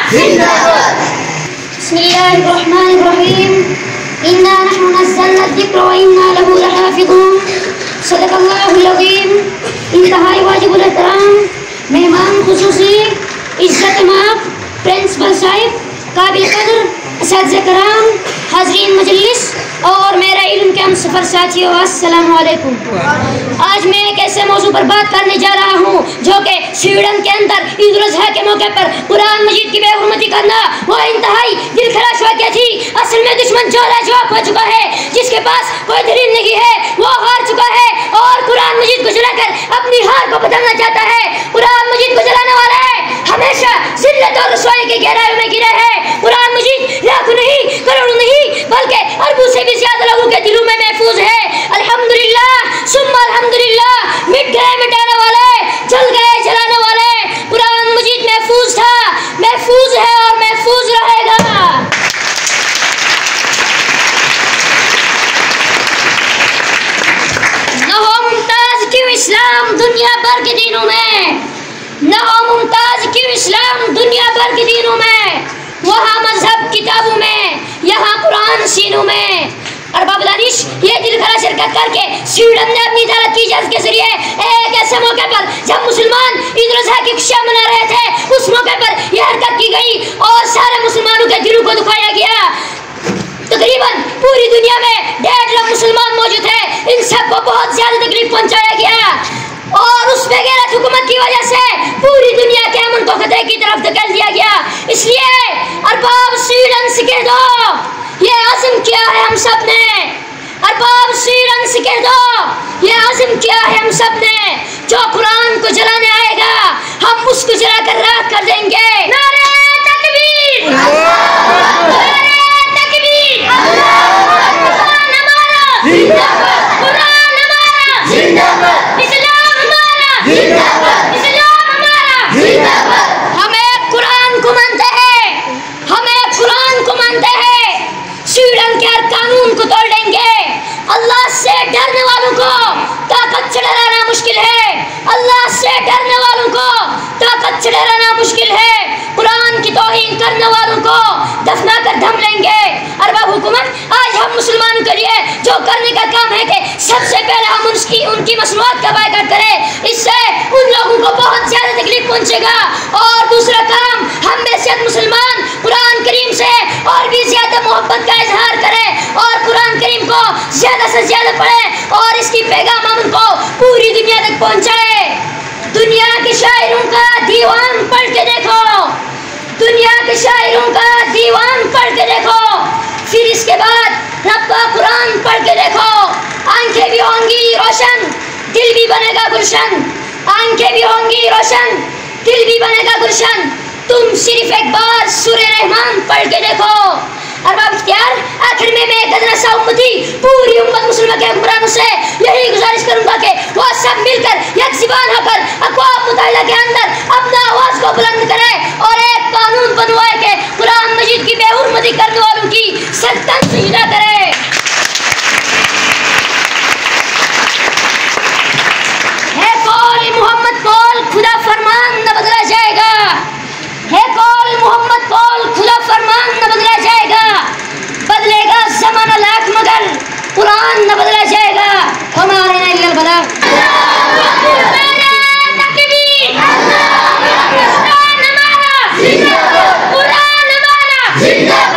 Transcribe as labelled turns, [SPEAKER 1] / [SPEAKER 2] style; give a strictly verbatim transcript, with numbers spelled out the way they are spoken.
[SPEAKER 1] बिस्मिल्लाहिर्रहमानिर्रहीम। इन्ना नहनु नज़्ज़लना ज़िक्र व इन्ना लहु लहाफ़िज़ून। सदक़ल्लाहुल अज़ीम। इंतहाई वाजिबुल एहतराम मेहमान खुसूसी, इज़्ज़त माफ़ प्रिंसिपल साहिब, काबिल कदर असातिज़े कराम, हाज़रीन मजलिस और मेरा इल्म के हम सफ़र साथियों, अस्सलामु अलैकुम। आज मैं एक ऐसे मौजू पर बात करने जा रहा हूँ जो कि स्वीडन के अंदर ईद उल अज़हा के मौके पर कुरान मजीद की बेहुरमती करना वो इंतहाई दिलखराश वाक़या थी। असल में दुश्मन जो लाजवाब हो चुका है, जिसके पास कोई दलील नहीं है, वो हार चुका है और कुरान मजीद को जलाकर अपनी हार को बदलना चाहता है। कुरान मजीद को जलाने वाला है हमेशा जिल्लत और रुसवाई की गहराइयों में गिरा है। कुरान मजीद लाखों नहीं, करोड़ों नहीं, बल्कि अरबों से भी ज्यादा लोगों के दिलों में महफूज है। अल्हम्दुलिल्लाह सुम्मा अल्हम्दुलिल्लाह। मिट गए मिटाने वाले, जल गए जलाने वाले। कुरान मजीद महफूज था, महफूज है और महफूज रहेगा। न हो मुमताज क्यों इस्लाम दुनिया भर के दिनों में, न हो मुमताज क्यों इस्लाम दुनिया भर के दिनों में। वहाँ मजहब किताबों में, यहाँ कुरान सीनों में। अरबाब दानिश ये दिलखरा शिरकत करके स्वीडन ने अपनी इजाज़त की इजाज़त के जरिए एक ऐसे मौके पर जब मुसलमान ईद उल अज़हा की खुशियाँ मना रहे थे, उस मौके पर यह हरकत की गई और सारे मुसलमानों के दिलों को दुखाया गया। तकरीबन पूरी दुनिया में डेढ़ लाख मुसलमान मौजूद है, इन सबको बहुत ज्यादा तकलीफ पहुँचाया गया और उस बेगैरत हुकूमत की वजह से पूरी दुनिया के अमन को खतरे की तरफ धकेल दिया गया। इसलिए अरबाब स्वीडन से कह दो, ये आज़म किया है हम सब ने। अरबाब स्वीडन से कह दो, ये आज़म किया है हम सब ने। जो कुरान को जलाने आएगा हम उसको जलाकर राख कर देंगे। नारे तकबीर, नारे तकबीर। कुरान हमारा जिंदाबाद, कुरान हमारा जिंदाबाद, इस्लाम हमारा जिंदाबाद, इस्लाम हमारा जिंदाबाद। हमें कुरान को मानते हैं, हमें कुरान को मानते हैं। स्वीडन के हर कानून को तोड़ देंगे। अल्लाह से डरने वालों को ताकत से डराना मुश्किल है, अल्लाह से डरने वालों को ताकत से डराना मुश्किल है। कुरान की तौहीन करने वालों को दफना कर दम लेंगे। अरबाब हुकूमत आज हम मुसलमानों के लिए जो करने का काम है कि सबसे पहले हम उसकी उनकी मसनूआत का बायकाट करें, इससे उन लोगों को बहुत ज़्यादा तकलीफ पहुँचेगा। और दूसरा काम, हम बेशक मुसलमान कुरान करीम से और भी ज़्यादा मोहब्बत का इजहार करें और कुरान करीम को ज़्यादा से ज़्यादा पढ़ें और इसकी पैगाम हम उनको पूरी दुनिया तक पहुँचाए। दुनिया के शायरों का दीवान पढ़ के देखो, दुनिया के शायरों का दीवान पढ़ के देखो, फिर इसके बाद रब का कुरान पढ़ के देखो। आंखें भी होंगी रोशन, दिल भी बनेगा गुलशन। आंखें भी होंगी रोशन, दिल भी बनेगा गुलशन। तुम सिर्फ एक बार सूरह रहमान पढ़ के देखो। अरबाब इख्तियार, आखिर में मैं गजरा सा उम्मती पूरी उम्मत मुसलमान के हुक्मरानों से यही गुजारिश करूंगा कि वो सब मिलकर एक ज़बान होकर अक़वाम मुत्तहिदा के अंदर अपना आवाज़ को बुलंद करें और एक कानून बनवाए के कुरान मजीद की बेहुरमती करने वालों की सख्तन सजदा करें। है कौल मोहम्मद कौल खुदा फरमान न बदला जाएगा, है कौल मोहम्मद कौल खुदा फरमान न बदला जाएगा। बदलेगा ज़माना लाख मगर कुरान न बदला जाएगा। हमारे नहीं बला तकबीर, कुरान हमारा जिंदाबाद, कुरान हमारा जिंदाबाद।